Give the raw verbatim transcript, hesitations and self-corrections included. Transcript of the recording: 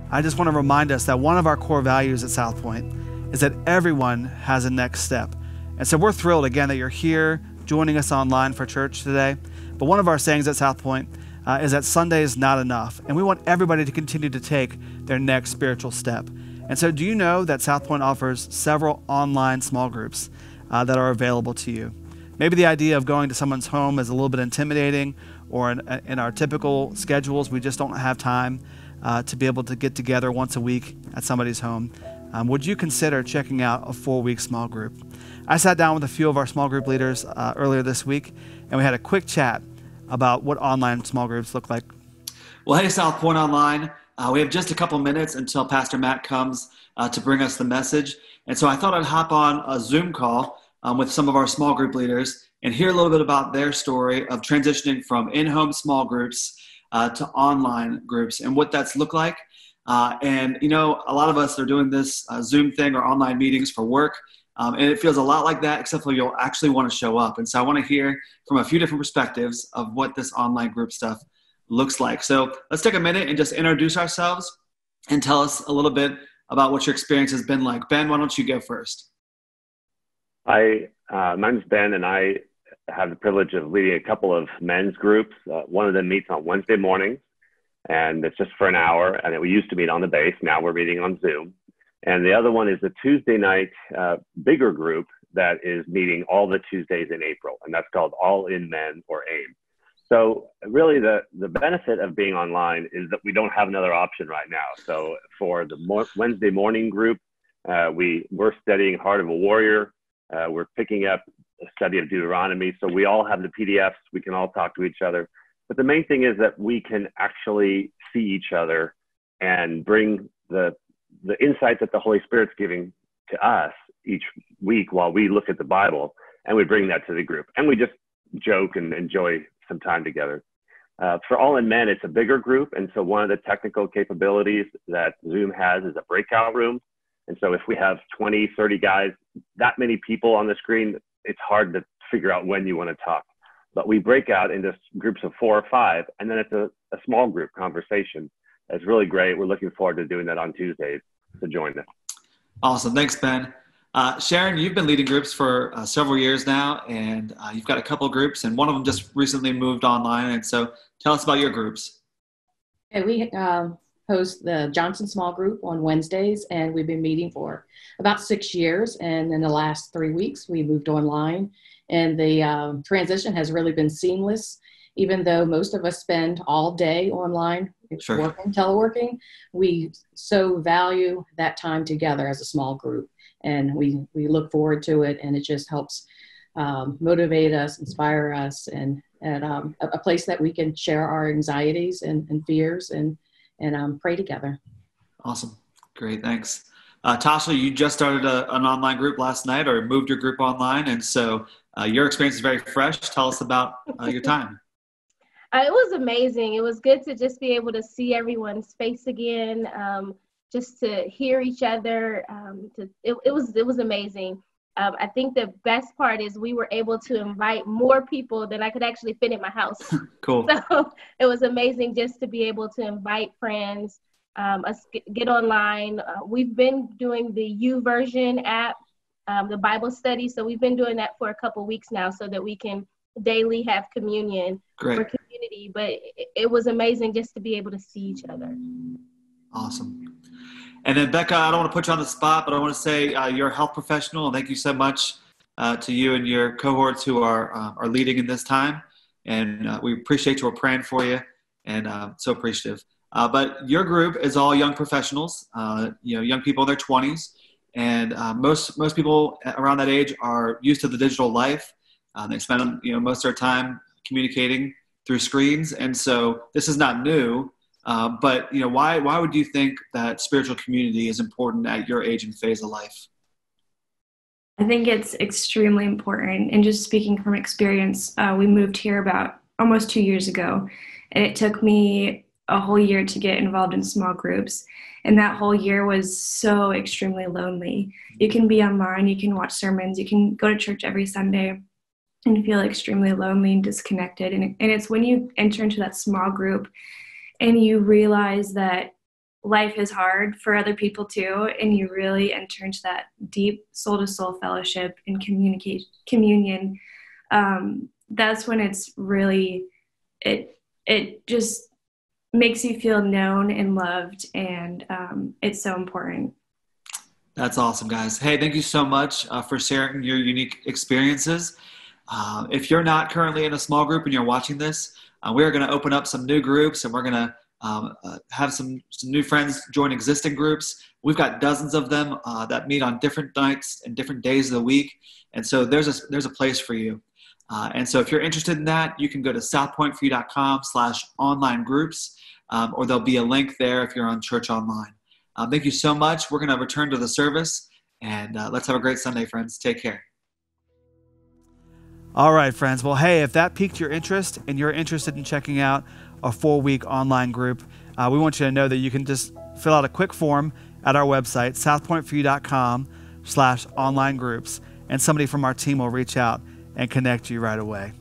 I just want to remind us that one of our core values at SouthPoint is that everyone has a next step. And so we're thrilled, again, that you're here joining us online for church today. But one of our sayings at SouthPoint uh, is that Sunday is not enough, and we want everybody to continue to take their next spiritual step. And so do you know that SouthPoint offers several online small groups uh, that are available to you? Maybe the idea of going to someone's home is a little bit intimidating, or in, in our typical schedules, we just don't have time uh, to be able to get together once a week at somebody's home. Um, would you consider checking out a four-week small group? I sat down with a few of our small group leaders uh, earlier this week, and we had a quick chat about what online small groups look like. Well, hey, SouthPoint Online. Uh, we have just a couple minutes until Pastor Matt comes uh, to bring us the message. And so I thought I'd hop on a Zoom call um, with some of our small group leaders and hear a little bit about their story of transitioning from in-home small groups uh, to online groups and what that's looked like. Uh, and, you know, a lot of us are doing this uh, Zoom thing or online meetings for work. Um, and it feels a lot like that, except for you'll actually want to show up. And so I want to hear from a few different perspectives of what this online group stuff looks like. So let's take a minute and just introduce ourselves and tell us a little bit about what your experience has been like. Ben, why don't you go first? Hi, uh, my name's Ben, and I have the privilege of leading a couple of men's groups. Uh, one of them meets on Wednesday mornings, and it's just for an hour. And we used to meet on the base. Now we're meeting on Zoom. And the other one is a Tuesday night uh, bigger group that is meeting all the Tuesdays in April, and that's called All In Men, or AIM. So really the, the benefit of being online is that we don't have another option right now. So for the mo- Wednesday morning group, uh, we, we're studying Heart of a Warrior. Uh, we're picking up a study of Deuteronomy. So we all have the P D Fs. We can all talk to each other. But the main thing is that we can actually see each other and bring the the insight that the Holy Spirit's giving to us each week while we look at the Bible, and we bring that to the group. And we just joke and enjoy some time together. Uh, for All In Men, it's a bigger group. And so one of the technical capabilities that Zoom has is a breakout room. And so if we have twenty, thirty guys, that many people on the screen, it's hard to figure out when you want to talk. But we break out into groups of four or five, and then it's a, a small group conversation. It's really great. We're looking forward to doing that on Tuesdays, to join us. Awesome. Thanks, Ben. Uh, Sharon, you've been leading groups for uh, several years now, and uh, you've got a couple of groups, and one of them just recently moved online. And so tell us about your groups. Okay, we um, host the Johnson Small Group on Wednesdays, and we've been meeting for about six years. And in the last three weeks, we moved online, and the um, transition has really been seamless. Even though most of us spend all day online, sure. working, teleworking, we so value that time together as a small group. And we, we look forward to it, and it just helps um, motivate us, inspire us, and, and um, a, a place that we can share our anxieties and, and fears and, and um, pray together. Awesome. Great. Thanks. Uh, Tasha, you just started a, an online group last night, or moved your group online. And so uh, your experience is very fresh. Tell us about uh, your time. Uh, it was amazing. It was good to just be able to see everyone's face again, um, just to hear each other. Um, to, it, it was it was amazing. Um, I think the best part is we were able to invite more people than I could actually fit in my house. Cool. So it was amazing just to be able to invite friends, um, us get online. Uh, we've been doing the U version app, um, the Bible study. So we've been doing that for a couple weeks now, so that we can daily have communion. Great. For community, but it, it was amazing just to be able to see each other. Awesome. And then Becca, I don't want to put you on the spot, but I want to say uh, you're a health professional, and thank you so much uh, to you and your cohorts who are uh, are leading in this time. And uh, we appreciate you. We're praying for you, and uh, so appreciative. Uh, but your group is all young professionals, uh, you know, young people in their twenties, and uh, most most people around that age are used to the digital life. Uh, they spend you know most of their time communicating through screens, and so this is not new. Uh, but you know, why why would you think that spiritual community is important at your age and phase of life? I think it's extremely important. And just speaking from experience, uh, we moved here about almost two years ago, and it took me a whole year to get involved in small groups. And that whole year was so extremely lonely. You can be online, you can watch sermons, you can go to church every Sunday and feel extremely lonely and disconnected. And, and it's when you enter into that small group and you realize that life is hard for other people too, and you really enter into that deep soul-to-soul fellowship and communicate communion, um, that's when it's really, it it just makes you feel known and loved, and um, it's so important. That's awesome, guys. Hey, thank you so much uh, for sharing your unique experiences. Uh, if you're not currently in a small group and you're watching this, uh, we're going to open up some new groups, and we're going to um, uh, have some, some new friends join existing groups. We've got dozens of them uh, that meet on different nights and different days of the week. And so there's a, there's a place for you. Uh, and so if you're interested in that, you can go to southpointforyou.com slash online groups, um, or there'll be a link there if you're on Church Online. Uh, thank you so much. We're going to return to the service, and uh, let's have a great Sunday, friends. Take care. All right, friends. Well, hey, if that piqued your interest and you're interested in checking out a four-week online group, uh, we want you to know that you can just fill out a quick form at our website, southpointforyou.com slash online groups, and somebody from our team will reach out and connect you right away.